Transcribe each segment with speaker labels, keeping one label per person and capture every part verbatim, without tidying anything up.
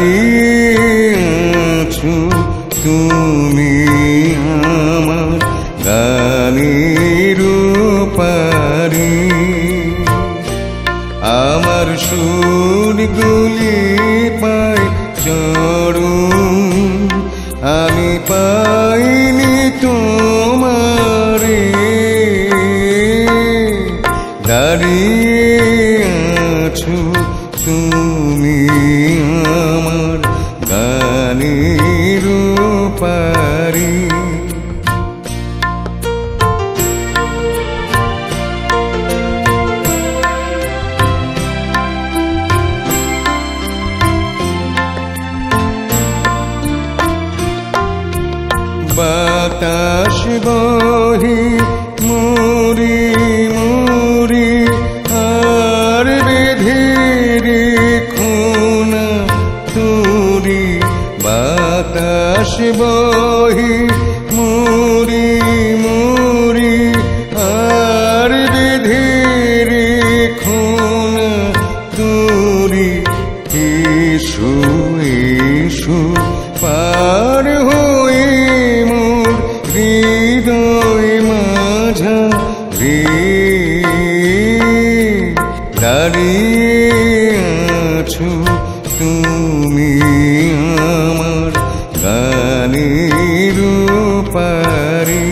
Speaker 1: দাঁড়িয়ে আছো তুমি আমার গানের পারে। আমার সুরগুলি পায় চরণ, আমি পাইনি তোমারে। দাঁড়িয়ে আছো তুমি আমার গানের পারে। বাতাস বহে মোরে মোরে আর বেঁধে রেখো না তোরে। বাতাস বহে মোরে মোরে আর বেঁধে রেখো না তোরে। এসো এসো পার হয়ে মোর হৃদয় মাঝারে। দাঁড়িয়ে আছো তুমি আমার গানের পারে।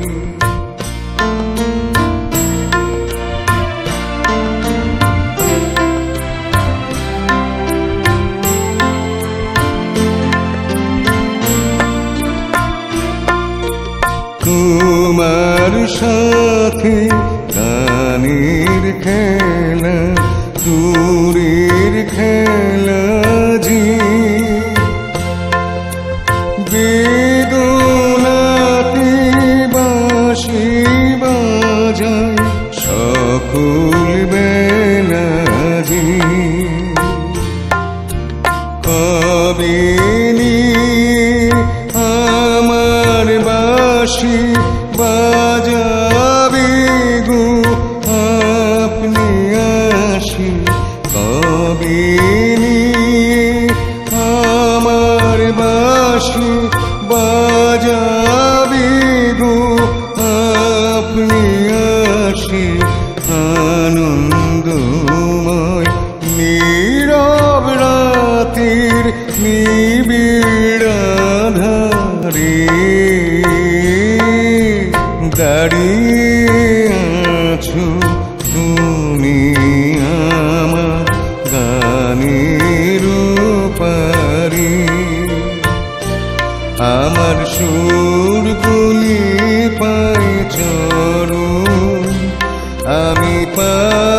Speaker 1: তোমার সাথে গানের খেলা দূরের খেলা যে। বেদনাতে বাঁশি বাজায় সকল বেলা যে। কবে নিয়ে আমার বাঁশি বাজাবে গো আপনি আসি। কবে নিয়ে আমার বাঁশি বাজাবে গো আপনি আসি। আনন্দময় নীরব রাতের নিবিড় আঁধারে। দাঁড়িয়ে আছো তুমি আমার গানের পারে। আমার সুরগুলি পায় চরণ, আমি পা